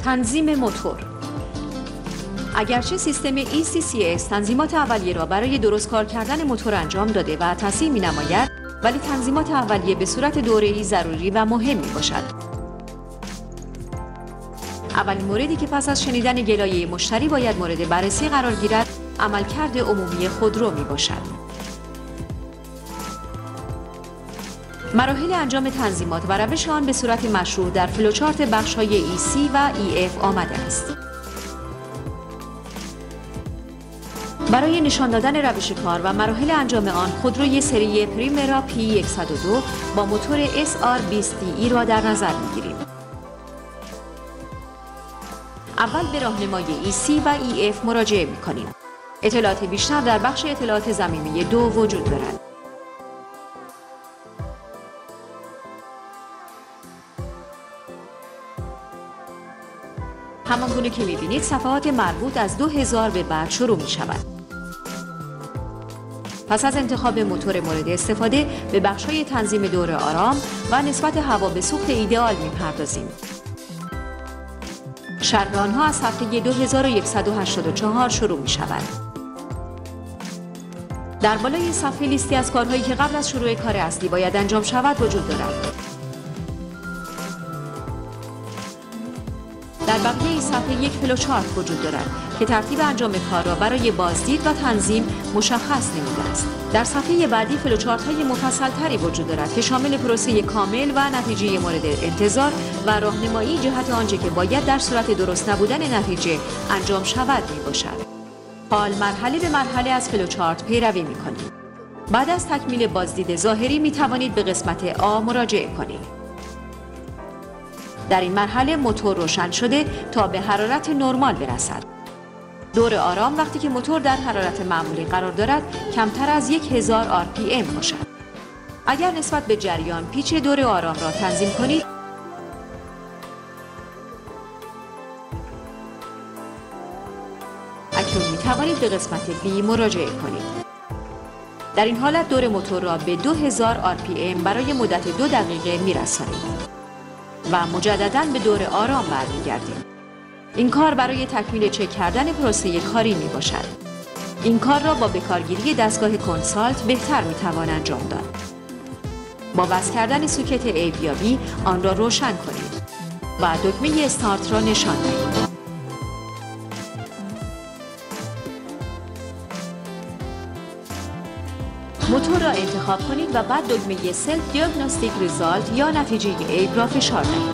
تنظیم موتور. اگرچه سیستم ECCS تنظیمات اولیه را برای درست کار کردن موتور انجام داده و تصحیح می‌نماید، ولی تنظیمات اولیه به صورت دوره‌ای ضروری و مهم می‌باشد. اولین موردی که پس از شنیدن گلایه مشتری باید مورد بررسی قرار گیرد، عملکرد عمومی خودرو می‌باشد. مراحل انجام تنظیمات و روش آن به صورت مشروع در فلوچارت بخش‌های EC و EF آمده است. برای نشان دادن روش کار و مراحل انجام آن، خودروی سری پریمرا P102 با موتور SR20DE را در نظر می‌گیریم. اول به راهنمای EC و EF مراجعه می‌کنیم. اطلاعات بیشتر در بخش اطلاعات ضمیمه 2 وجود دارد. همانگونه که می‌بینید صفحات مربوط از 2000 به بعد شروع می‌شود. پس از انتخاب موتور مورد استفاده به بخش‌های تنظیم دور آرام و نسبت هوا به سوخت ایدئال می‌پردازیم. شرح آنها از صفحه 2184 شروع می‌شود. در بالای صفحه لیستی از کارهایی که قبل از شروع کار اصلی باید انجام شود وجود دارد. در بقیه صفحه یک فلوچارت وجود دارد که ترتیب انجام کار را برای بازدید و تنظیم مشخص نموده است. در صفحه بعدی فلوچارت‌های مفصل‌تری وجود دارد که شامل پروسه کامل و نتیجه مورد انتظار و راهنمایی جهت آنچه که باید در صورت درست نبودن نتیجه انجام شود میباشد. حال مرحله به مرحله از فلوچارت پیروی می‌کنید. بعد از تکمیل بازدید ظاهری می‌توانید به قسمت A مراجعه کنید. در این مرحله موتور روشن شده تا به حرارت نرمال برسد. دور آرام وقتی که موتور در حرارت معمولی قرار دارد کمتر از 1000 RPM باشد. اگر نسبت به جریان پیچ دور آرام را تنظیم کنید، اکنون می توانید به قسمت B مراجعه کنید. در این حالت دور موتور را به 2000 RPM برای مدت 2 دقیقه می رسانید و مجدداً به دور آرام برمیگردیم. این کار برای تکمیل چک کردن پروسه کاری می باشد. این کار را با بکارگیری دستگاه کنسالت بهتر می توان انجام داد. با وصل کردن سوکت A یا B آن را روشن کنید و دکمه استارت را نشان دهید. موتور را انتخاب کنید و بعد دکمه سلف دیاگنوستیک ریزالت یا نتیجه عیب را فشار دهید.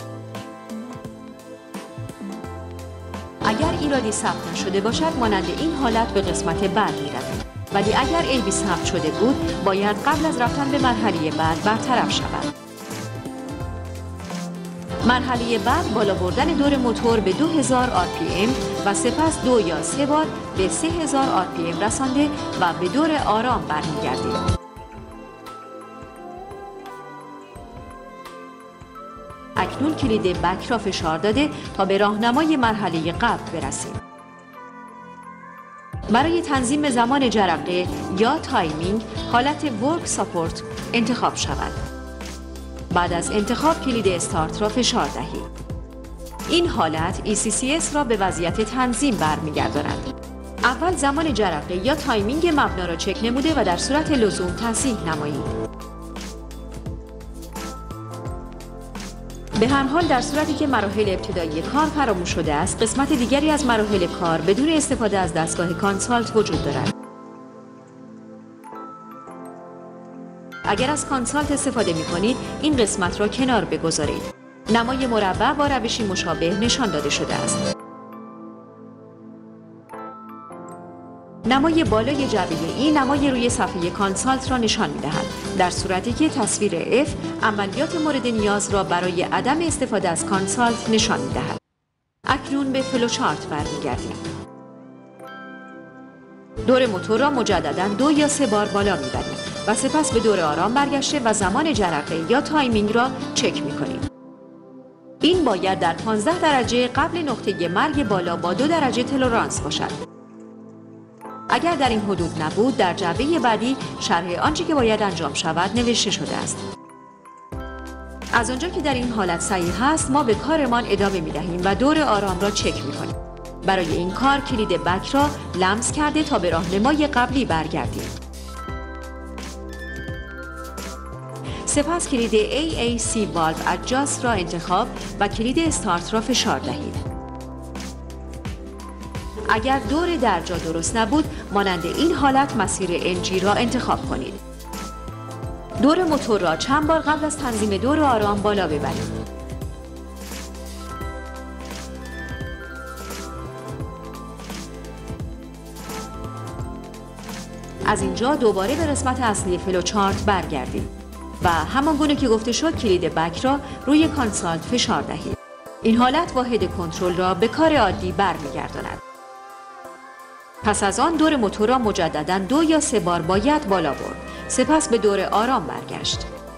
اگر ایرادی ثبت نشده باشد مانند این حالت به قسمت بعد می‌روید، ولی اگر عیبی ثبت شده بود باید قبل از رفتن به مرحله بعد برطرف شود. مرحله بعد بالا بردن دور موتور به 2000 RPM و سپس 2 یا 3 بار به 3000 RPM رسانده و به دور آرام برمیگردید. اکنون کلید بک را فشار داده تا به راهنمای مرحله قبل برسیم. برای تنظیم زمان جرقه یا تایمینگ حالت ورک ساپورت انتخاب شود. بعد از انتخاب کلید استارت را فشار دهید. این حالت ECCS را به وضعیت تنظیم برمیگرداند. اول زمان جرقه یا تایمینگ مبنا را چک نموده و در صورت لزوم تصحیح نمایید. به هر حال در صورتی که مراحل ابتدایی کار فراموش شده است، قسمت دیگری از مراحل کار بدون استفاده از دستگاه کانسالت وجود دارد. اگر از کانسالت استفاده می کنید، این قسمت را کنار بگذارید. نمای مربع با روشی مشابه نشان داده شده است. نمای بالای جعبه ای نمای روی صفحه کانسالت را نشان می دهد. در صورتی که تصویر F عملیات مورد نیاز را برای عدم استفاده از کانسالت نشان می دهد. اکنون به فلوچارت برمیگردیم. دور موتور را مجددا 2 یا 3 بار بالا می بریم و سپس به دور آرام برگشته و زمان جرقه یا تایمینگ را چک می کنیم. این باید در 15 درجه قبل نقطه مرگ بالا با 2 درجه تولرانس باشد. اگر در این حدود نبود، در جعبه بعدی شرح آنچه که باید انجام شود نوشته شده است. از آنجا که در این حالت صحیح است، ما به کارمان ادامه می‌دهیم و دور آرام را چک می‌کنیم. برای این کار کلید بک را لمس کرده تا به راهنمای قبلی برگردیم. سپس کلید AAC Valve Adjust را انتخاب و کلید استارت را فشار دهید. اگر دور درجا درست نبود، مانند این حالت مسیر NG را انتخاب کنید. دور موتور را چند بار قبل از تنظیم دور آرام بالا ببرید. از اینجا دوباره به قسمت اصلی فلوچارت برگردید و همان گونه که گفته شد کلید بک را روی کانسال فشار دهید. این حالت واحد کنترل را به کار عادی برمیگرداند. پس از آن دور موتور را مجدداً 2 یا 3 بار باید بالا برد. سپس به دور آرام برگشت.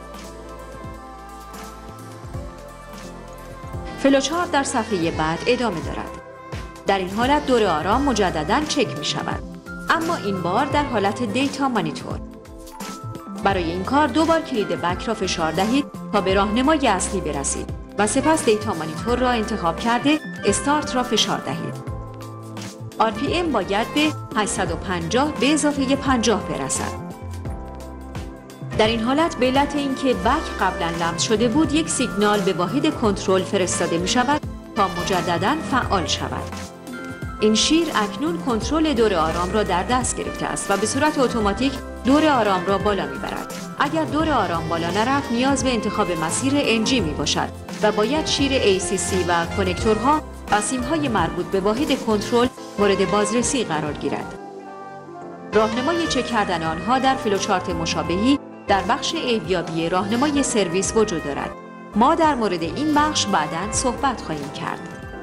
فلوچارت در صفحه بعد ادامه دارد. در این حالت دور آرام مجدداً چک می شود. اما این بار در حالت دیتا مانیتور. برای این کار 2 بار کلید بک را فشار دهید تا به راهنمای اصلی برسید و سپس دیتا مانیتور را انتخاب کرده استارت را فشار دهید. RPM باید به 850 به اضافه 50 برسد. در این حالت به علت اینکه بک قبلا لمس شده بود، یک سیگنال به واحد کنترل فرستاده می شود تا مجدداً فعال شود. این شیر اکنون کنترل دور آرام را در دست گرفته است و به صورت اتوماتیک دور آرام را بالا می برد. اگر دور آرام بالا نرفت، نیاز به انتخاب مسیر NG می باشد و باید شیر ACC و کنکتورها و سیم‌های مربوط به واحد کنترل مورد بازرسی قرار گیرد. راهنمای چک کردن آنها در فلوچارت مشابهی در بخش عیب‌یابی راهنمای سرویس وجود دارد. ما در مورد این بخش بعداً صحبت خواهیم کرد.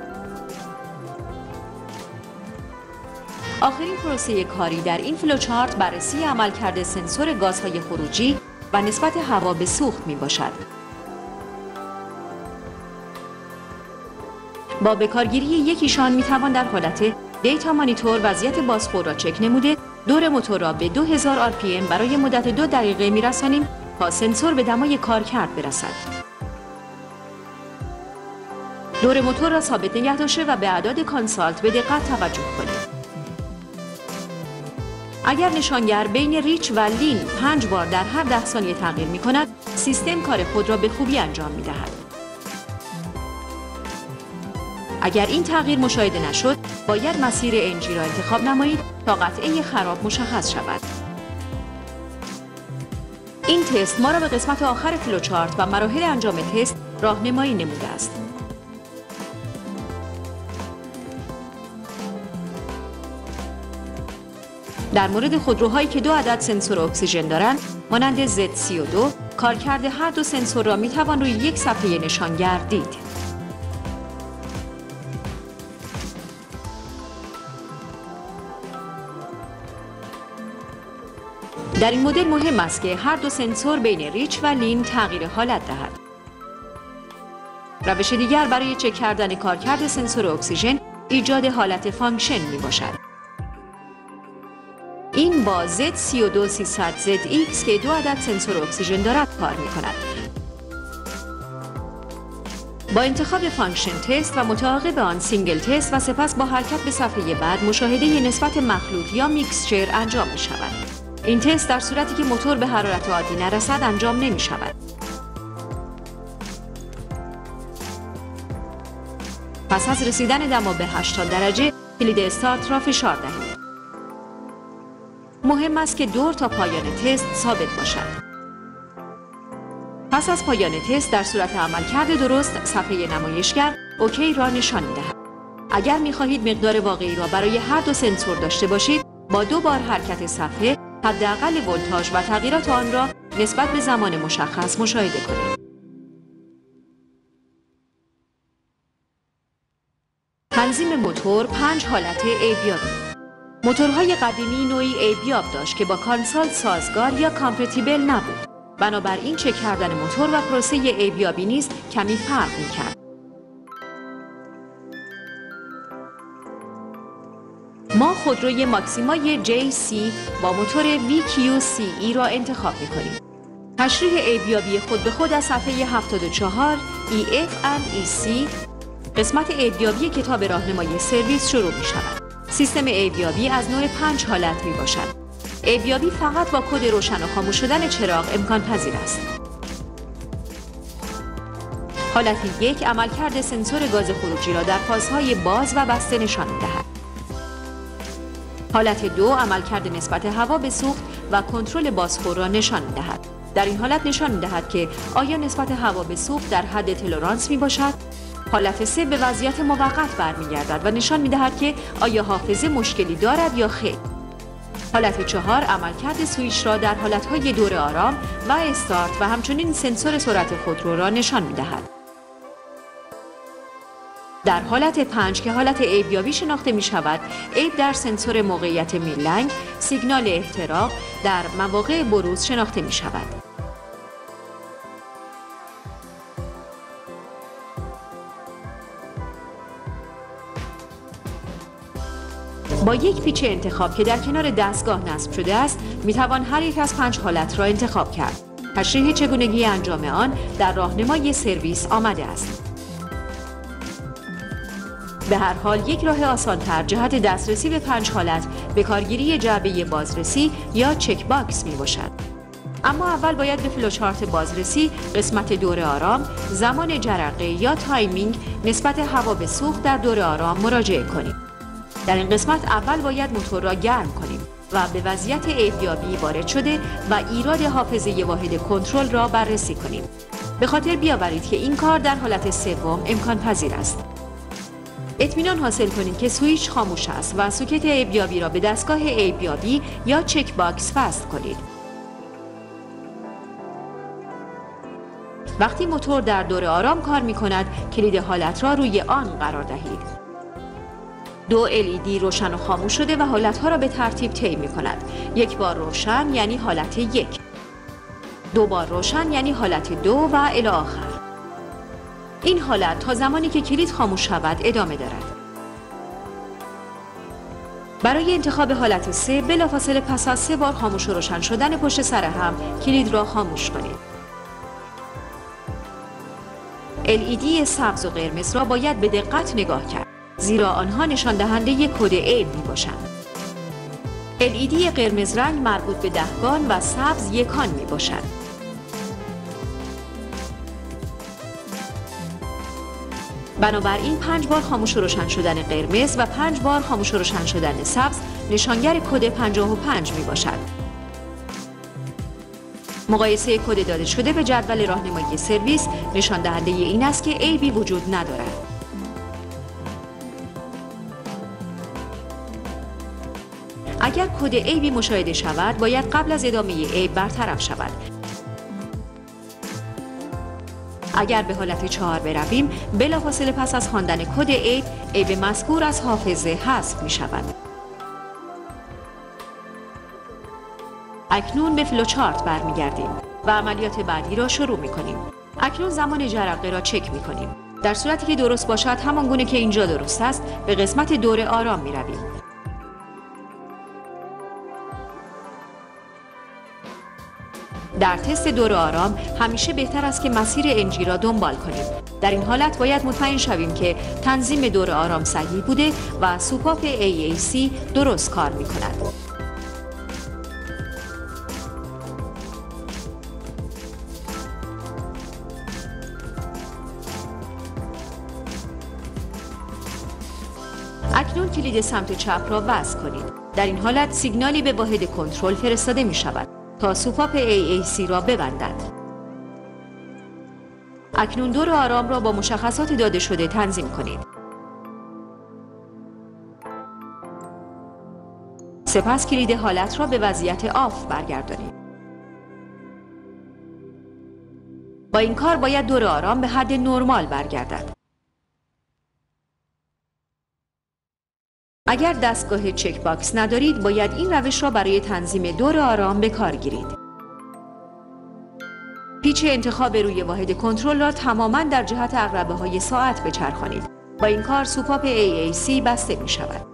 آخرین پروسه کاری در این فلوچارت بررسی عملکرد سنسور گازهای خروجی و نسبت هوا به سوخت می باشد. با بکارگیری یکیشان می توان در حالت دیتا مانیتور وضعیت بازخور را چک نموده دور موتور را به 2000 RPM برای مدت 2 دقیقه می رسانیم تا سنسور به دمای کارکرد برسد. دور موتور را ثابت نگه داشته و به اعداد کانسالت به دقت توجه کنید. اگر نشانگر بین ریچ و لین 5 بار در هر 10 ثانیه تغییر می کند، سیستم کار خود را به خوبی انجام می دهد. اگر این تغییر مشاهده نشد، باید مسیر NG را انتخاب نمایید تا قطعه خراب مشخص شود. این تست ما را به قسمت آخر فلوچارت و مراحل انجام تست راهنمایی نموده است. در مورد خودروهایی که 2 عدد سنسور اکسیژن دارند، مانند Z32، کارکرد هر دو سنسور را می توان روی یک صفحه نشانگر دید. در این مدل مهم است که هر دو سنسور بین ریچ و لین تغییر حالت دهد. روش دیگر برای چک کردن کارکرد سنسور اکسیژن ایجاد حالت فانکشن می باشد. این با Z32300ZX که 2 عدد سنسور اکسیژن دارد کار می کند. با انتخاب فانکشن تست و متعاقب آن سینگل تست و سپس با حرکت به صفحه بعد مشاهده نسبت مخلوط یا میکسچر انجام می شود. این تست در صورتی که موتور به حرارت عادی نرسد انجام نمی شود. پس از رسیدن دما به 80 درجه کلید استارت را فشار دهید. مهم است که دور تا پایان تست ثابت باشد. پس از پایان تست در صورت عملکرد درست صفحه نمایشگر اوکی را نشان می‌دهد. اگر می‌خواهید مقدار واقعی را برای هر دو سنسور داشته باشید، با 2 بار حرکت صفحه حداقل ولتاژ و تغییرات آن را نسبت به زمان مشخص مشاهده کنید. تنظیم موتور 5 حالت عیب‌یابی. موتورهای قدیمی نوعی عیب‌یاب داشت که با کانسال سازگار یا کامپتیبل نبود. بنابراین چک کردن موتور و پروسه عیب‌یابی نیز کمی فرق می‌کرد. ما خودروی ماکسیمای JC با موتور VQCE را انتخاب می‌کنیم. تشریح عیبیابی خود به خود از صفحه 74 EFMEC قسمت عیبیابی کتاب راهنمای سرویس شروع می شود. سیستم عیبیابی از نوع 5 حالت می باشد. عیبیابی فقط با کد روشن و خاموش شدن چراغ امکان پذیر است. حالت 1 عملکرد سنسور گاز خروجی را در فازهای باز و بسته نشان می دهد. حالت 2 عملکرد نسبت هوا به سوخت و کنترل بازخور را نشان می دهد. در این حالت نشان می دهد که آیا نسبت هوا به سوخت در حد تولرانس می باشد. حالت 3 به وضعیت موقت برمیگردد و نشان می دهد که آیا حافظه مشکلی دارد یا خیر. حالت 4 عملکرد سوئیچ را در حالتهای دور آرام و استارت و همچنین سنسور سرعت خودرو را نشان می دهد. در حالت 5 که حالت عیبیابی شناخته می شود، عیب در سنسور موقعیت میلنگ، سیگنال احتراق در مواقع بروز شناخته می شود. با یک پیچ انتخاب که در کنار دستگاه نصب شده است، می توان هر یک از 5 حالت را انتخاب کرد. تشریح چگونگی انجام آن در راهنمای سرویس آمده است. به هر حال یک راه آسان‌تر جهت دسترسی به 5 حالت به کارگیری جعبه بازرسی یا چک باکس می باشد. اما اول باید به فلوچارت بازرسی، قسمت دور آرام، زمان جرقه یا تایمینگ نسبت هوا به سوخت در دور آرام مراجعه کنیم. در این قسمت اول باید موتور را گرم کنیم و به وضعیت عیبیابی وارد شده و ایراد حافظه واحد کنترل را بررسی کنیم. به خاطر بیاورید که این کار در حالت سوم امکان پذیر است. اطمینان حاصل کنید که سوئیچ خاموش است و سوکت عیبیابی را به دستگاه عیبیابی یا چک باکس وصل کنید. وقتی موتور در دور آرام کار می کند، کلید حالت را روی آن قرار دهید. 2 LED روشن و خاموش شده و حالتها را به ترتیب طی می کند. 1 بار روشن یعنی حالت 1، 2 بار روشن یعنی حالت 2 و الی آخر. این حالت تا زمانی که کلید خاموش شود ادامه دارد. برای انتخاب حالت 3 بلافاصله پس از 3 بار خاموش و روشن شدن پشت سر هم کلید را خاموش کنید. LED سبز و قرمز را باید به دقت نگاه کرد، زیرا آنها نشان دهنده کد عیب می باشند. LED قرمز رنگ مربوط به دهگان و سبز یکان می باشد. بنابراین 5 بار خاموش و روشن شدن قرمز و 5 بار خاموش و روشن شدن سبز نشانگر کد 55 می باشد. مقایسه کد داده شده به جدول راهنمایی سرویس نشان دهنده این است که عیبی وجود ندارد. اگر کد عیبی مشاهده شود، باید قبل از ادامه عیب برطرف شود. اگر به حالت 4 برویم، بلافاصله پس از خواندن کد عیب مذکور از حافظه حذف می شود. اکنون به فلوچارت برمیگردیم و عملیات بعدی را شروع می کنیم. اکنون زمان جرقه را چک می کنیم. در صورتی که درست باشد، همان گونه که اینجا درست است، به قسمت دور آرام می رویم. در تست دور آرام همیشه بهتر است که مسیر انجی را دنبال کنیم. در این حالت باید مطمئن شویم که تنظیم دور آرام صحیح بوده و سوپاپ AAC درست کار می کند. اکنون کلید سمت چپ را وصل کنید. در این حالت سیگنالی به واحد کنترل فرستاده می شود تا سوپاپ AAC را ببندد. اکنون دور آرام را با مشخصات داده شده تنظیم کنید. سپس کلید حالت را به وضعیت آف برگردانید. با این کار باید دور آرام به حد نرمال برگردد. اگر دستگاه چک باکس ندارید، باید این روش را برای تنظیم دور آرام به کار گیرید. پیچ انتخاب روی واحد کنترل را تماماً در جهت عقربه‌های ساعت بچرخانید. با این کار سوپاپ AAC بسته می شود.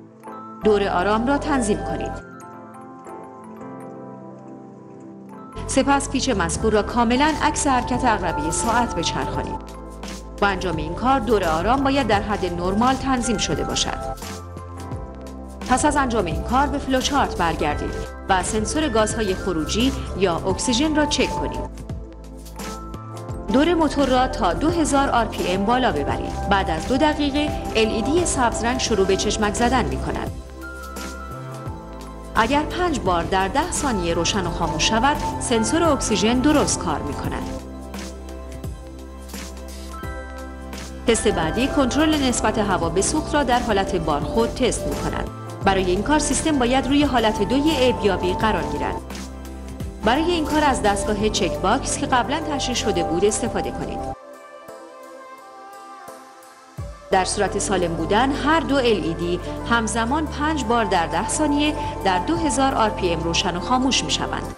دور آرام را تنظیم کنید. سپس پیچ مذکور را کاملا عکس حرکت عقربه ساعت بچرخانید. با انجام این کار دور آرام باید در حد نرمال تنظیم شده باشد. پس از انجام این کار به فلوچارت برگردید و سنسور گازهای خروجی یا اکسیژن را چک کنید. دور موتور را تا 2000 RPM بالا ببرید. بعد از 2 دقیقه LED سبز رنگ شروع به چشمک زدن می کند. اگر 5 بار در 10 ثانیه روشن و خاموش شود، سنسور اکسیژن درست کار می کند. تست بعدی کنترل نسبت هوا به سوخت را در حالت بارخود تست می کند. برای این کار سیستم باید روی حالت 2 ابیابی قرار گیرد. برای این کار از دستگاه چک باکس که قبلا تشریح شده بود استفاده کنید. در صورت سالم بودن هر 2 LED همزمان 5 بار در 10 ثانیه در 2000 RPM روشن و خاموش می شوند.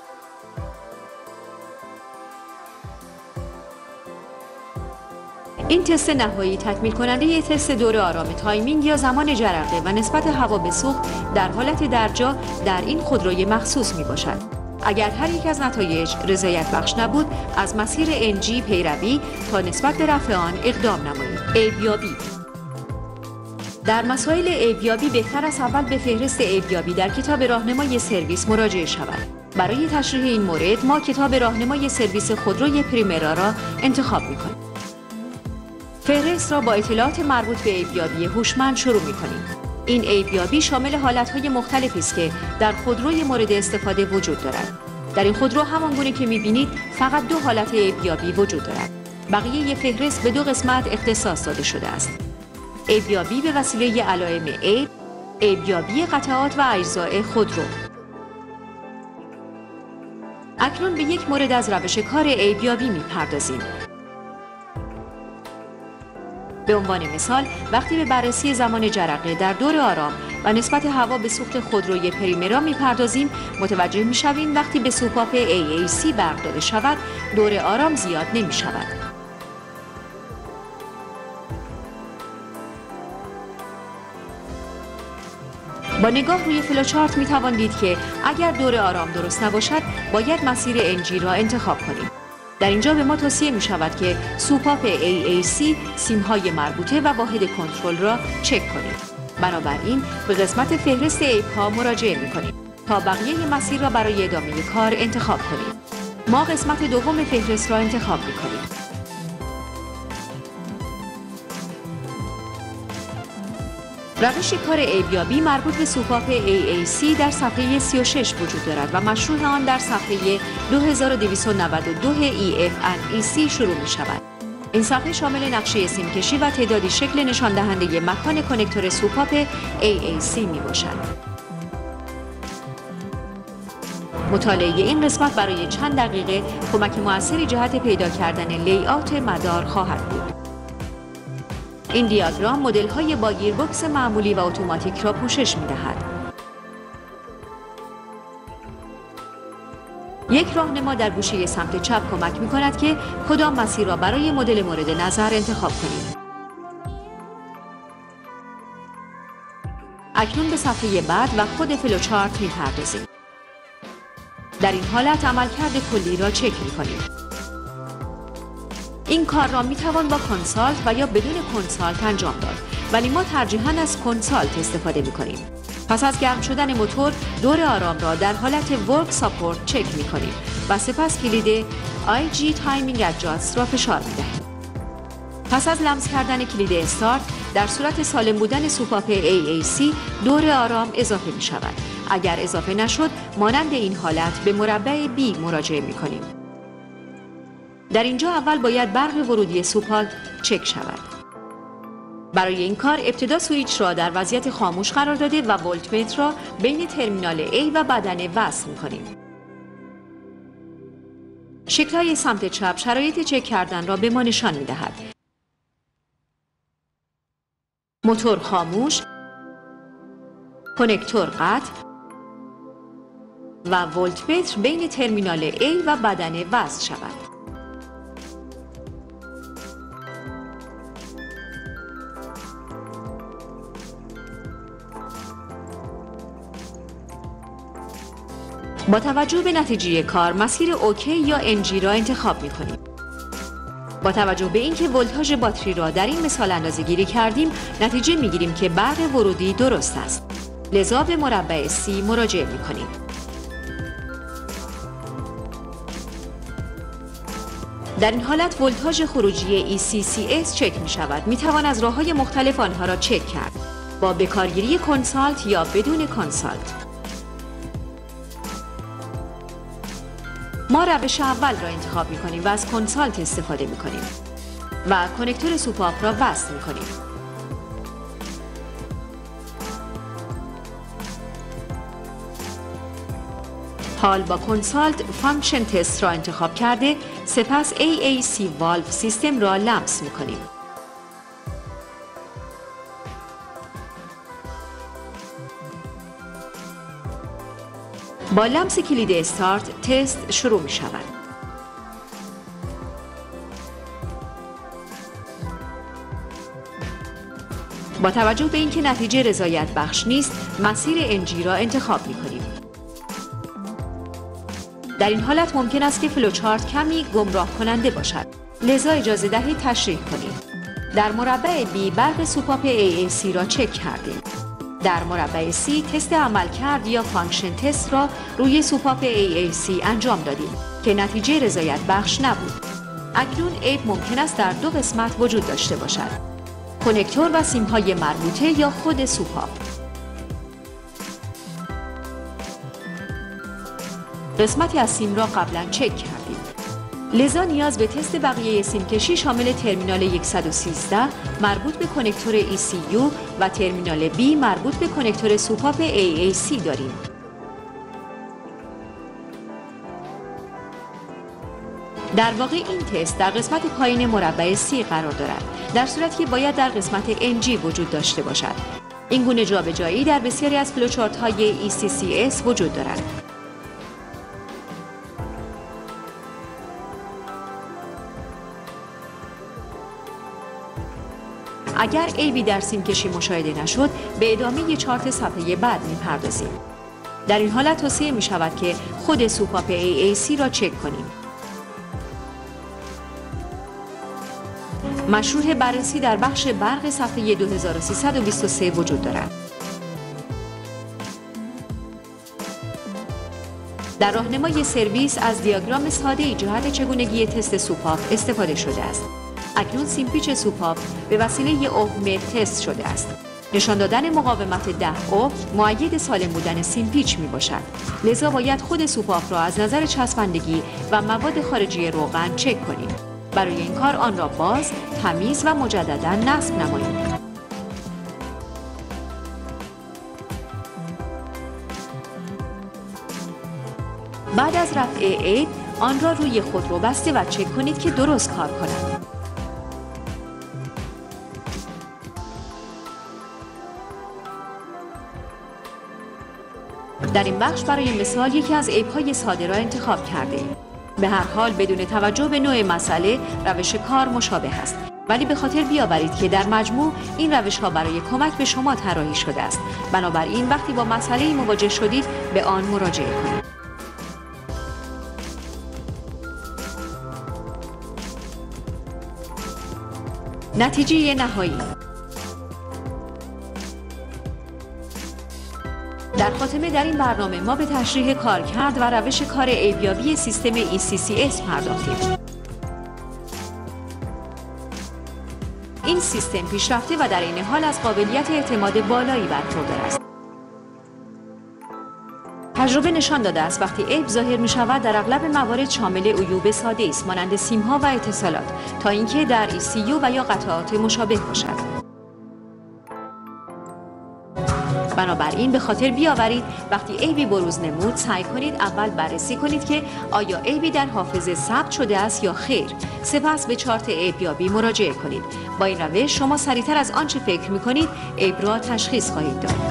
این تست نهایی تکمیل کننده ی تست دور آرام تایمینگ یا زمان جرقه و نسبت هوا به سوخت در حالت درجا در این خودروی مخصوص می باشد. اگر هر یک از نتایج رضایت بخش نبود، از مسیر NG پیروی تا نسبت به رفع آن اقدام نمایید. عیب‌یابی. در مسائل عیب‌یابی بهتر است اول به فهرست عیب‌یابی در کتاب راهنمای سرویس مراجعه شود. برای تشریح این مورد ما کتاب راهنمای سرویس خودروی پریمرا را انتخاب می‌کنیم. فهرست را با اطلاعات مربوط به عیب‌یابی هوشمند شروع می‌کنیم. این عیب‌یابی شامل حالت‌های مختلفی است که در خودروی مورد استفاده وجود دارد. در این خودرو همانگونه که می‌بینید فقط 2 حالت عیب‌یابی وجود دارد. بقیه فهرست به 2 قسمت اختصاص داده شده است. عیب‌یابی به وسیله علائم عیب، عیب‌یابی قطعات و اجزای خودرو. اکنون به یک مورد از روش کار عیب‌یابی می‌پردازیم. به عنوان مثال، وقتی به بررسی زمان جرقه در دور آرام و نسبت هوا به سوخت خودروی پریمرا می‌پردازیم، متوجه می‌شویم وقتی به سوپاپ AAC برق داده شود، دور آرام زیاد نمی‌شود. با نگاه روی فلوچارت می‌توان دید که اگر دور آرام درست نباشد، باید مسیر NG را انتخاب کنیم. در اینجا به ما توصیه می شود که سوپاپ AAC سیم‌های مربوطه و واحد کنترل را چک کنیم. بنابراین به قسمت فهرست عیب‌ها مراجعه می کنیم تا بقیه مسیر را برای ادامه کار انتخاب کنیم. ما قسمت دوم فهرست را انتخاب می کنیم. روش کار عیب‌یابی مربوط به سوپاپ AAC در صفحه 36 وجود دارد و مشروح آن در صفحه 2292 EF&EC شروع می شود. این صفحه شامل نقشه سیمکشی و تعدادی شکل نشان دهنده مکان کنکتور سوپاپ AAC می باشد. مطالعه این قسمت برای چند دقیقه کمک موثری جهت پیدا کردن لی‌آوت مدار خواهد بود. این دیاگرام مدل‌های با گیربکس معمولی و اتوماتیک را پوشش می‌دهد. یک راهنما در گوشه سمت چپ کمک می‌کند که کدام مسیر را برای مدل مورد نظر انتخاب کنید. اکنون به صفحه بعد و خود فلوچارت می‌پردازیم. در این حالت عملکرد کلی را چک می‌کنیم. این کار را میتوان با کنسالت و یا بدون کنسالت انجام داد، ولی ما ترجیحاً از کنسالت استفاده میکنیم. پس از گرم شدن موتور، دور آرام را در حالت ورک ساپورت چک میکنیم و سپس کلید IG تایمینگ ادجاست را فشار میدهیم. پس از لمس کردن کلید استارت، در صورت سالم بودن سوپاپ AAC دور آرام اضافه می شود. اگر اضافه نشد، مانند این حالت به مربع B مراجعه میکنیم. در اینجا اول باید برق ورودی سوپاپ چک شود. برای این کار ابتدا سوئیچ را در وضعیت خاموش قرار داده و ولتمتر را بین ترمینال A و بدن وصل می‌کنیم. شکل‌های سمت چپ شرایط چک کردن را به ما نشان می‌دهد. موتور خاموش، کنکتور قطع و ولتمتر بین ترمینال A و بدن وصل شود. با توجه به نتیجه کار مسیر اوکی یا NG را انتخاب می‌کنیم. با توجه به اینکه ولتاژ باتری را در این مثال اندازه‌گیری کردیم، نتیجه می‌گیریم که برق ورودی درست است. لذا به مربع C مراجعه می‌کنیم. در این حالت ولتاژ خروجی ECCS چک می‌شود. می‌توان از راه‌های مختلف آنها را چک کرد. با بکارگیری کنسالت یا بدون کنسالت. ما روش اول را انتخاب می‌کنیم و از کنسالت استفاده می‌کنیم و کنکتور سوپاپ را وصل می‌کنیم. حال با کنسالت فانکشن تست را انتخاب کرده، سپس AAC والو سیستم را لمس می‌کنیم. با لمس کلید استارت تست شروع می شود. با توجه به اینکه نتیجه رضایت بخش نیست، مسیر NG را انتخاب می کنیم. در این حالت ممکن است که فلوچارت کمی گمراه کننده باشد. لذا اجازه دهید تشریح کنیم. در مربع B برق سوپاپ AAC را چک کردیم. در مربع C تست عملکرد یا فانکشن تست را روی سوپاپ AAC انجام دادیم که نتیجه رضایت بخش نبود. اکنون عیب ممکن است در دو قسمت وجود داشته باشد: کنکتور و سیم‌های مربوطه یا خود سوپاپ. قسمتی از سیم را قبلا چک کردیم. لذا نیاز به تست بقیه سیمکشی شامل ترمینال 113 مربوط به کنکتور ECU و ترمینال B مربوط به کنکتور سوپاپ AAC داریم. در واقع این تست در قسمت پایین مربع C قرار دارد، در صورتی که باید در قسمت NG وجود داشته باشد. این گونه جابجایی در بسیاری از فلوچارت‌های ECCS وجود دارد. اگر عیبی در سیمکشی مشاهده نشد، به ادامه چارت صفحه بعد می‌پردازیم. در این حالت توصیه می‌شود که خود سوپاپ AAC را چک کنیم. مشروط بررسی در بخش برق صفحه 2323 وجود دارد. در راهنمای سرویس از دیاگرام ساده‌ای جهت چگونگی تست سوپاپ استفاده شده است. اکنون سیمپیچ سوپاپ به وسیله اوم تست شده است. نشان دادن مقاومت 10 اوم مؤید سالم بودن سیمپیچ می باشد. لذا باید خود سوپاپ را از نظر چسبندگی و مواد خارجی روغن چک کنیم. برای این کار آن را باز، تمیز و مجددا نصب نماییم. بعد از رفع عیب، آن را روی خودرو بسته و چک کنید که درست کار کند. در این بخش برای مثال یکی از عیب‌های ساده را انتخاب کرده ایم. به هر حال بدون توجه به نوع مسئله روش کار مشابه است، ولی به خاطر بیاورید که در مجموع این روش‌ها برای کمک به شما طراحی شده است. بنابراین وقتی با مسئله‌ای مواجه شدید به آن مراجعه کنید. نتیجه نهایی. در خاتمه در این برنامه ما به تشریح کارکرد و روش کار عیبیابی سیستم ECCS پرداختیم. این سیستم پیشرفته و در این حال از قابلیت اعتماد بالایی برخوردار است. تجربه نشان داده است وقتی عیب ظاهر می شود در اغلب موارد شامل عیوب ساده است مانند سیم‌ها و اتصالات تا اینکه در ECU و یا قطعات مشابه باشد. بنابراین به خاطر بیاورید وقتی عیبی بروز نمود سعی کنید اول بررسی کنید که آیا عیبی در حافظه ثبت شده است یا خیر. سپس به چارت عیبیابی مراجعه کنید. با این روش شما سریعتر از آنچه فکر می کنید عیب را تشخیص خواهید داد.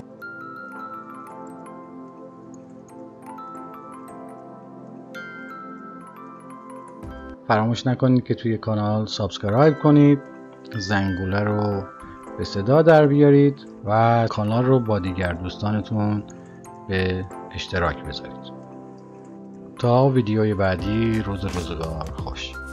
فراموش نکنید که توی کانال سابسکرایب کنید، زنگوله رو به صدا در بیارید و کانال رو با دیگر دوستانتون به اشتراک بذارید. تا ویدیوی بعدی، روزگار خوش.